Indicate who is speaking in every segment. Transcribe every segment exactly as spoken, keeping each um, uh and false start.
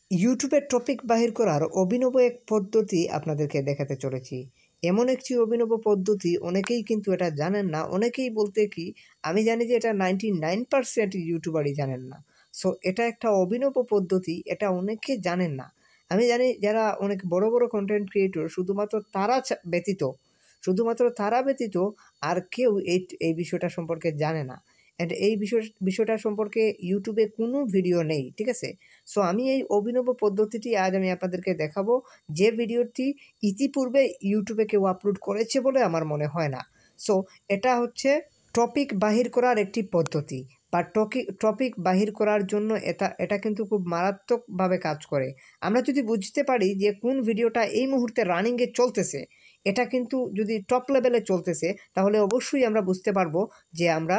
Speaker 1: ইউটিউবের টপিক বাহির করার অভিনব এক পদ্ধতি আপনাদেরকে দেখাতে চলেছি। এমন একটি অভিনব পদ্ধতি অনেকেই কিন্তু এটা জানেন না। অনেকেই বলতে কি আমি জানি যে এটা নাইনটি নাইন পারসেন্ট ইউটিউবারই জানেন না। সো এটা একটা অভিনব পদ্ধতি, এটা অনেকে জানেন না। আমি জানি যারা অনেক বড়, বড় কনটেন্ট ক্রিয়েটর শুধুমাত্র তারা ছা ব্যতীত শুধুমাত্র তারা ব্যতীত আর কেউ এই এই বিষয়টা সম্পর্কে জানে না। অ্যান্ড এই বিষয় বিষয়টা সম্পর্কে ইউটিউবে কোনো ভিডিও নেই। ঠিক আছে? সো আমি এই অভিনব পদ্ধতিটি আজ আমি আপনাদেরকে দেখাবো, যে ভিডিওটি ইতিপূর্বে ইউটিউবে কেউ আপলোড করেছে বলে আমার মনে হয় না। সো এটা হচ্ছে টপিক বাহির করার একটি পদ্ধতি বা টকি টপিক বাহির করার জন্য এটা এটা কিন্তু খুব মারাত্মকভাবে কাজ করে। আমরা যদি বুঝতে পারি যে কোন ভিডিওটা এই মুহূর্তে রানিংয়ে চলতেছে, এটা কিন্তু যদি টপ লেভেলে চলতেছে, তাহলে অবশ্যই আমরা বুঝতে পারবো যে আমরা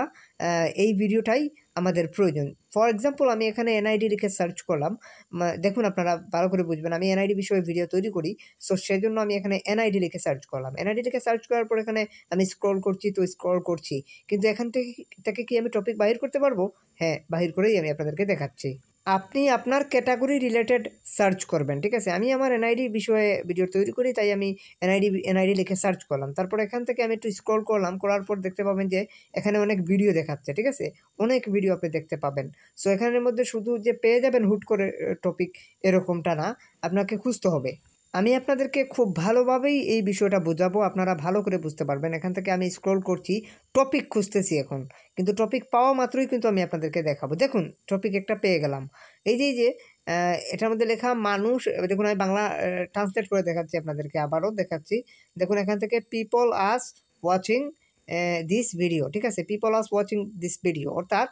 Speaker 1: এই ভিডিওটাই আমাদের প্রয়োজন। ফর এক্সাম্পল আমি এখানে এনআইডি লিখে সার্চ করলাম। দেখুন আপনারা ভালো করে বুঝবেন, আমি এনআইডি বিষয়ে ভিডিও তৈরি করি। সো সেজন্য আমি এখানে এনআইডি লিখে সার্চ করলাম। এনআইডি লিখে সার্চ করার পর এখানে আমি স্ক্রল করছি তো স্ক্রল করছি, কিন্তু এখান থেকে থেকে কি আমি টপিক বাহির করতে পারবো? হ্যাঁ, বাহির করেই আমি আপনাদেরকে দেখাচ্ছি। আপনি আপনার ক্যাটাগরি রিলেটেড সার্চ করবেন। ঠিক আছে? আমি আমার এনআইডি বিষয়ে ভিডিও তৈরি করি, তাই আমি এনআইডি এনআইডি লিখে সার্চ করলাম। তারপর এখান থেকে আমি একটু স্ক্রল করলাম, করার পর দেখতে পাবেন যে এখানে অনেক ভিডিও দেখাচ্ছে। ঠিক আছে? অনেক ভিডিও আপনি দেখতে পাবেন। সো এখানের মধ্যে শুধু যে পেয়ে যাবেন হুট করে টপিক, এরকমটা না, আপনাকে খুঁজতে হবে। আমি আপনাদেরকে খুব ভালোভাবেই এই বিষয়টা বোঝাবো, আপনারা ভালো করে বুঝতে পারবেন। এখান থেকে আমি স্ক্রল করছি, টপিক খুঁজতেছি এখন, কিন্তু টপিক পাওয়া মাত্রই কিন্তু আমি আপনাদেরকে দেখাবো। দেখুন টপিক একটা পেয়ে গেলাম। এই যে এই যে এটার মধ্যে লেখা মানুষ, দেখুন আমি বাংলা ট্রান্সলেট করে দেখাচ্ছি আপনাদেরকে, আবারও দেখাচ্ছি। দেখুন এখান থেকে people are watching this video. ঠিক আছে? People are watching this video, অর্থাৎ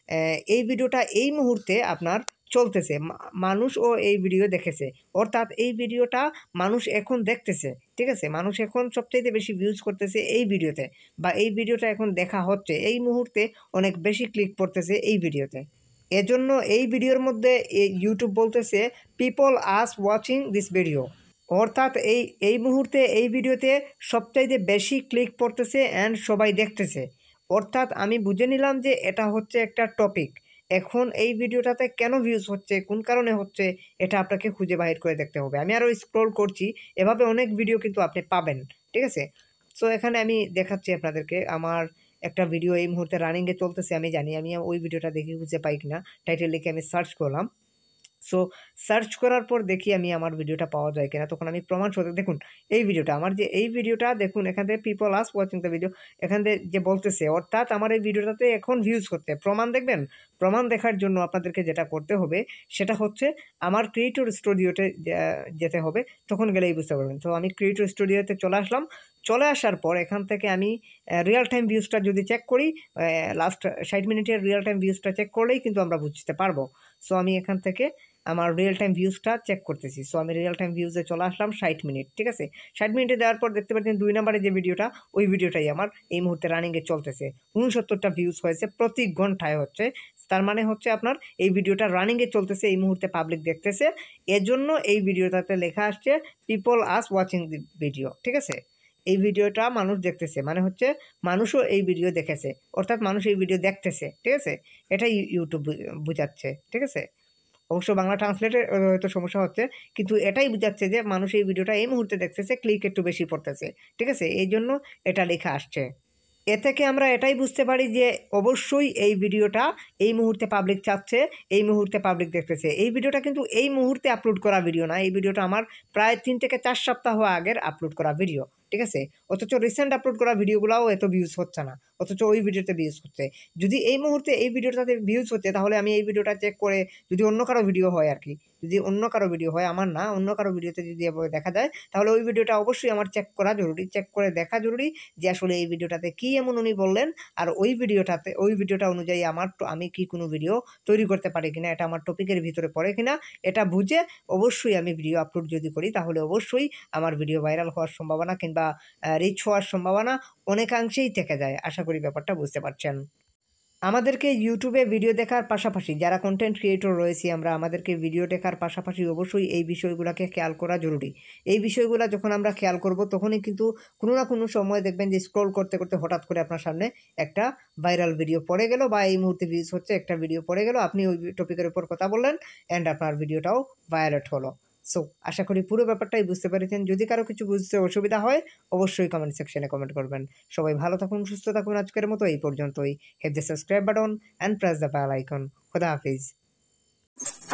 Speaker 1: এই ভিডিওটা এই মুহূর্তে আপনার চলতেছে, মানুষও এই ভিডিও দেখেছে, অর্থাৎ এই ভিডিওটা মানুষ এখন দেখতেছে। ঠিক আছে? মানুষ এখন সবচাইতে বেশি ভিউজ করতেছে এই ভিডিওতে, বা এই ভিডিওটা এখন দেখা হচ্ছে এই মুহূর্তে, অনেক বেশি ক্লিক করতেছে এই ভিডিওতে। এজন্য এই ভিডিওর মধ্যে ইউটিউব বলতেছে people are watching this video, অর্থাৎ এই এই মুহূর্তে এই ভিডিওতে সবচাইতে বেশি ক্লিক পড়তেছে অ্যান্ড সবাই দেখতেছে। অর্থাৎ আমি বুঝে নিলাম যে এটা হচ্ছে একটা টপিক। এখন এই ভিডিওটাতে কেন ভিউজ হচ্ছে, কোন কারণে হচ্ছে, এটা আপনাকে খুঁজে বাহির করে দেখতে হবে। আমি আরও স্ক্রল করছি, এভাবে অনেক ভিডিও কিন্তু আপনি পাবেন। ঠিক আছে? সো এখানে আমি দেখাচ্ছি আপনাদেরকে আমার একটা ভিডিও এই মুহূর্তে রানিংয়ে চলতেছে। আমি জানি, আমি ওই ভিডিওটা দেখি খুঁজে পাই কিনা, টাইটেল লিখে আমি সার্চ করলাম। সো সার্চ করার পর দেখি আমি আমার ভিডিওটা পাওয়া যায় কিনা, তখন আমি প্রমাণ সহ দেখুন এই ভিডিওটা, আমার যে এই ভিডিওটা দেখুন এখান থেকে people are watching the video, এখান থেকে যে বলতেছে, অর্থাৎ আমার এই ভিডিওটাতে এখন ভিউজ করতে। প্রমাণ দেখবেন, প্রমাণ দেখার জন্য আপনাদেরকে যেটা করতে হবে সেটা হচ্ছে আমার ক্রিয়েটর স্টুডিওতে যেতে হবে, তখন গেলেই বুঝতে পারবেন। তো আমি ক্রিয়েটর স্টুডিওতে চলে আসলাম। চলে আসার পর এখান থেকে আমি রিয়েল টাইম ভিউজটা যদি চেক করি, লাস্ট ষাট মিনিটের রিয়েল টাইম ভিউজটা চেক করলেই কিন্তু আমরা বুঝতে পারবো। সো আমি এখান থেকে আমার রিয়েল টাইম ভিউজটা চেক করতেছি। সো আমি রিয়েল টাইম ভিউজে চলে আসলাম ষাট মিনিট। ঠিক আছে? ষাট মিনিটে দেওয়ার পর দেখতে পাচ্ছেন দুই নম্বরে যে ভিডিওটা, ওই ভিডিওটাই আমার এই মুহূর্তে রানিংয়ে চলতেছে। উনসত্তরটা ভিউজ হয়েছে, প্রতি ঘন্টায় হচ্ছে। তার মানে হচ্ছে আপনার এই ভিডিওটা রানিংয়ে চলতেছে, এই মুহূর্তে পাবলিক দেখতেছে। এজন্য এই ভিডিওটাতে লেখা আসছে people are watching the video. ঠিক আছে? এই ভিডিওটা মানুষ দেখতেছে, মানে হচ্ছে মানুষও এই ভিডিও দেখেছে, অর্থাৎ মানুষ এই ভিডিও দেখতেছে। ঠিক আছে? এটাই ইউটিউব বুঝাচ্ছে। ঠিক আছে? অবশ্য বাংলা ট্রান্সলেটে হয়তো সমস্যা হচ্ছে, কিন্তু এটাই বোঝাচ্ছে যে মানুষ এই ভিডিওটা এই মুহূর্তে দেখতেছে, ক্লিক একটু বেশি পড়তেছে। ঠিক আছে? এই জন্য এটা লেখা আসছে। এ থেকে আমরা এটাই বুঝতে পারি যে অবশ্যই এই ভিডিওটা এই মুহূর্তে পাবলিক চাচ্ছে, এই মুহূর্তে পাবলিক দেখতেছে। এই ভিডিওটা কিন্তু এই মুহূর্তে আপলোড করা ভিডিও না, এই ভিডিওটা আমার প্রায় তিন থেকে চার সপ্তাহ আগের আপলোড করা ভিডিও। ঠিক আছে? অথচ রিসেন্ট আপলোড করা ভিডিওগুলোও এত ভিউজ হচ্ছে না, অথচ ওই ভিডিওতে ভিউজ হচ্ছে। যদি এই মুহূর্তে এই ভিডিওটাতে ভিউজ হচ্ছে, তাহলে আমি এই ভিডিওটা চেক করে, যদি অন্য কারো ভিডিও হয় আর কি, যদি অন্য কারো ভিডিও হয়, আমার না, অন্য কারো ভিডিওতে যদি দেখা যায়, তাহলে ওই ভিডিওটা অবশ্যই আমার চেক করা জরুরি, চেক করে দেখা জরুরি যে আসলে এই ভিডিওটাতে কী এমন উনি বললেন, আর ওই ভিডিওটাতে ওই ভিডিওটা অনুযায়ী আমার আমি কি কোনো ভিডিও তৈরি করতে পারি কিনা, এটা আমার টপিকের ভিতরে পড়ে কিনা, এটা বুঝে অবশ্যই আমি ভিডিও আপলোড যদি করি, তাহলে অবশ্যই আমার ভিডিও ভাইরাল হওয়ার সম্ভাবনা কিংবা রিচ হওয়ার সম্ভাবনা অনেকাংশেই থেকে যায়। আশা করি ব্যাপারটা বুঝতে পারছেন। আমাদেরকে ইউটিউবে ভিডিও দেখার পাশাপাশি যারা কন্টেন্ট ক্রিয়েটর রয়েছি আমরা, আমাদেরকে ভিডিও দেখার পাশাপাশি অবশ্যই এই বিষয়গুলোকে খেয়াল করা জরুরি। এই বিষয়গুলো যখন আমরা খেয়াল করব তখনই কিন্তু কোনো না কোনো সময় দেখবেন যে স্ক্রল করতে করতে হঠাৎ করে আপনার সামনে একটা ভাইরাল ভিডিও পড়ে গেল, বা এই মুহূর্তে ভিউজ হচ্ছে একটা ভিডিও পড়ে গেল, আপনি ওই টপিকের উপর কথা বললেন অ্যান্ড আপনার ভিডিওটাও ভায়োলেট হলো। সো আশা করি পুরো ব্যাপারটাই বুঝতে পেরেছেন। যদি কারো কিছু বুঝতে অসুবিধা হয় অবশ্যই কমেন্ট সেকশনে কমেন্ট করবেন। সবাই ভালো থাকুন, সুস্থ থাকুন। আজকের মতো এই পর্যন্তই। Hit the subscribe button and press the bell icon. Khuda Hafiz.